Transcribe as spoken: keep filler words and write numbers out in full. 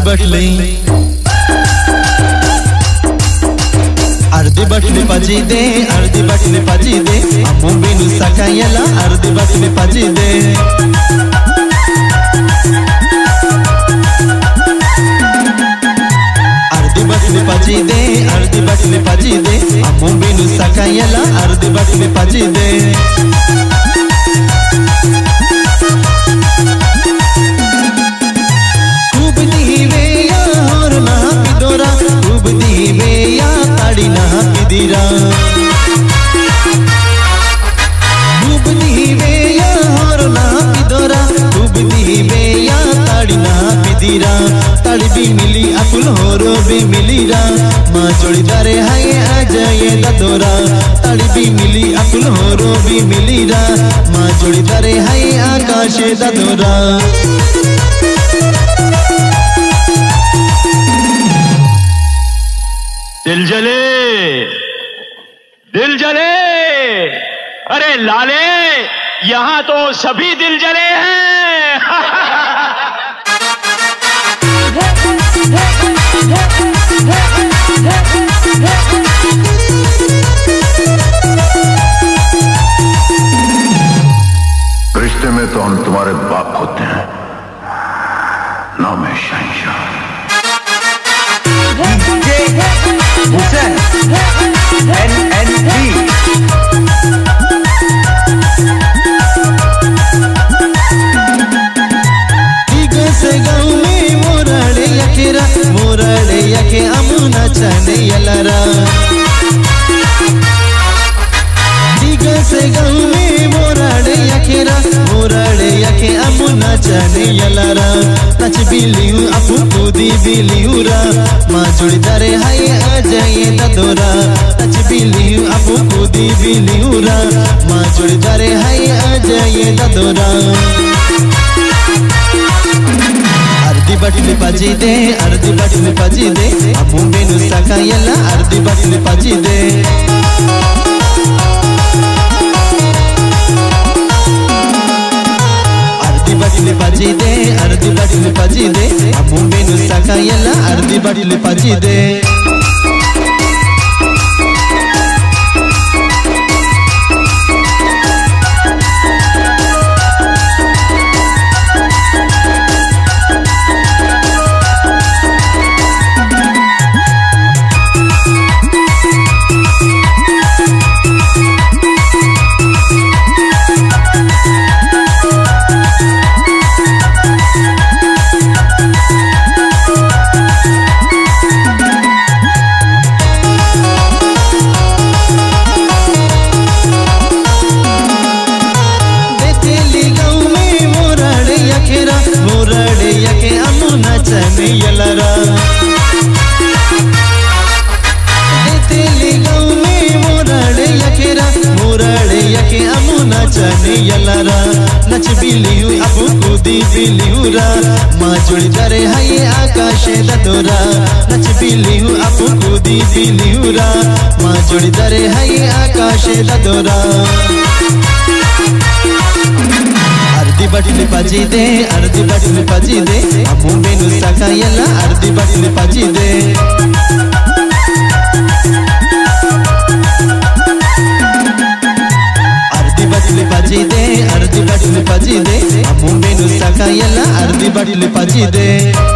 बटले अर्धी बटले पाजी दे अर्धी बटले पाजी दे अम्मू बिनु सकायला अर्धी बटले पाजी दे अर्धी बटले पाजी दे अर्धी बटले पाजी दे अम्मू बिनु सकायला अर्धी बटले पाजी दे दिरा खूब दीवे या और ना पिदोरा खूब दीवे या ताड़ी ना पिदीरा ताड़ी भी मिली अकुल होरो भी मिली रा माँ जोड़ी दारे हाय आजाए ददोरा ताड़ी भी मिली अकुल होरो भी मिली रा माँ जोड़ी दारे हाय आकाशे ददोरा दिल जले दिल जले अरे लाले यहां तो सभी दिल जले हैं रिश्ते में तो हम तुम्हारे बाप होते हैं नाम है शहंशाह हुसैन एन एन बी से गाँव में मोराड़े यकेरा मोराड़े यके अमुना चने यलरा से गाँव में मोराड़े यकेरा मोराड़े यके अमुना चने यलरा नच बिलियू अपू कूदी बिलियू रा माँ जुड़ी दारे हाय आजाए ददोरा नच बिलियू अपू कूदी बिलियू रा माँ जुड़ी दारे हाय आजाए ददोरा अर्धी बटले पाजी दे अर्धी बटले पाजी दे अम्मू बिनु सकायला अर्धी बटले पाजी दे अर्धी बटले पाजी दे अर्धी बटले पाजी दे अम्मू बिनु सकायला अर्धी बटले पाजी दे यलरा तेली गाँव में मोराड़े यकेरा मोराड़े यके अमुना चने यलरा नच बिलियू अपू कूदी बिलियू रा माँ जुड़ी दारे हाय आकाशे ददोरा नच बिलियू अपू कूदी बिलियू रा माँ जुड़ी दारे हाय आकाशे ददोरा अर्धी बटले पाजी दे अर्धी बटले पाजी दे अम्मू बिनु सकायला अर्धी बटले पाजी दे अर्धी बटले पाजी दे अर्धी बटले पाजी दे अम्मू बिनु सकायला अर्धी बटले पाजी दे